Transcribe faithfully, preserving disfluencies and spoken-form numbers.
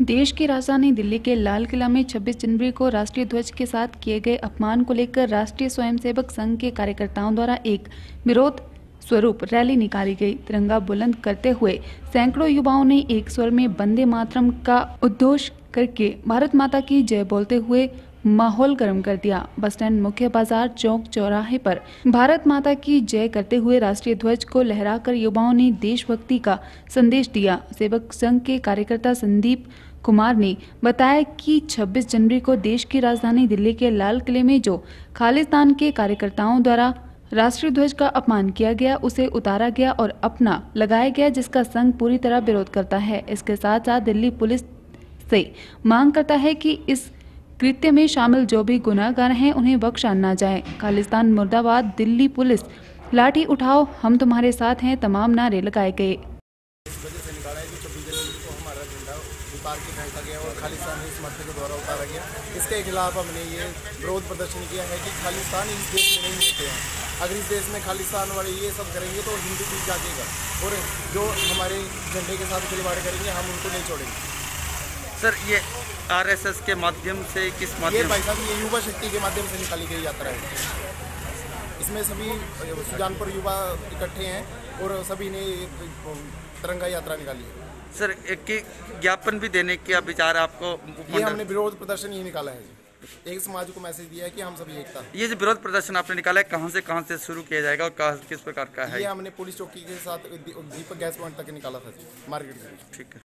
देश की राजधानी दिल्ली के लाल किला में छब्बीस जनवरी को राष्ट्रीय ध्वज के साथ किए गए अपमान को लेकर राष्ट्रीय स्वयंसेवक संघ के कार्यकर्ताओं द्वारा एक विरोध स्वरूप रैली निकाली गई। तिरंगा बुलंद करते हुए सैकड़ों युवाओं ने एक स्वर में वंदे मातरम का उद्घोष करके भारत माता की जय बोलते हुए माहौल गर्म कर दिया। बस स्टैंड, मुख्य बाजार, चौक चौराहे पर भारत माता की जय करते हुए राष्ट्रीय ध्वज को लहराकर युवाओं ने देशभक्ति का संदेश दिया। सेवक संघ के कार्यकर्ता संदीप कुमार ने बताया कि छब्बीस जनवरी को देश की राजधानी दिल्ली के लाल किले में जो खालिस्तान के कार्यकर्ताओं द्वारा राष्ट्रीय ध्वज का अपमान किया गया, उसे उतारा गया और अपना लगाया गया, जिसका संघ पूरी तरह विरोध करता है। इसके साथ साथ दिल्ली पुलिस से मांग करता है कि इस कृत्य में शामिल जो भी गुनाहगार हैं उन्हें बख्शा न जाए। खालिस्तान मुर्दाबाद, दिल्ली पुलिस, लाठी उठाओ, हम तुम्हारे साथ हैं, तमाम नारे लगाए गए। इस वजह से निकाला है कि छब्बीस जनवरी को हमारा झंडा उतार के फेंका गया और खालिस्तान इस मर्द के द्वारा उतारा गया। इसके खिलाफ हमने ये विरोध प्रदर्शन किया है कि खालिस्तान इस देश में नहीं रहते हैं। अगर इस देश में खालिस्तान वाले ये सब करेंगे तो हिंदू भी जागेगा और जो हमारे झंडे के साथ खिलवाड़ करेंगे हम उनको नहीं छोड़ेंगे। सर, ये आरएसएस के माध्यम से किस माध्यम ये भाई साहब ये युवा शक्ति के माध्यम से निकाली गई यात्रा है। इसमें सभी सुजानपुर युवा इकट्ठे हैं और सभी ने तिरंगा यात्रा निकाली है। सर, एक ज्ञापन भी देने का विचार आपको? ये हमने विरोध प्रदर्शन ही निकाला है। एक समाज को मैसेज दिया है कि हम सभी एकता। ये जो विरोध प्रदर्शन आपने निकाला है, कहां से कहां से शुरू किया जाएगा और किस प्रकार का है? ये हमने पुलिस चौकी के साथ दीपक गैस पॉइंट तक निकाला था, मार्केट से। ठीक है।